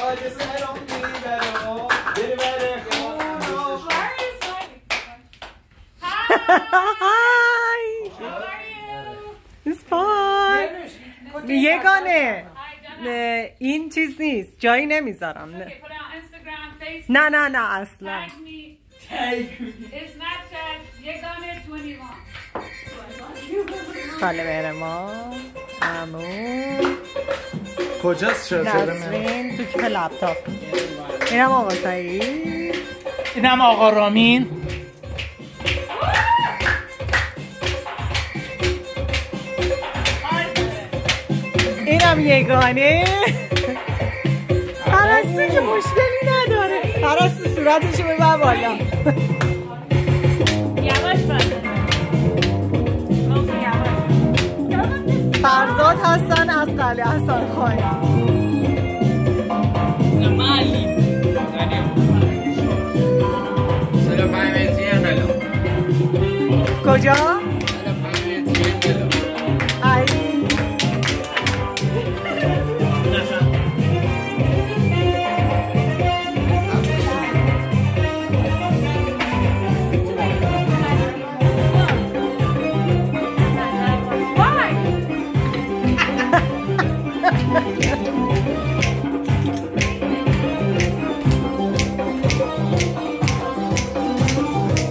یگانه این چیز نیست جایی نمیذارم نه نه نه اصلا خاله مهرما ممنون کجاست شده نسرین تو کیف لپتاپ اینم آقا سعید اینم آقا رامین اینم یگانه پرستو که مشکلی نداره پرستو صورتشو ببر بالا یواش باشه فرزاد هستن از قلعه حسن خان کجا؟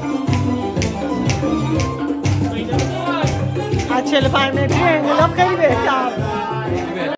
از 45 متری انقلاب خیلی بهتر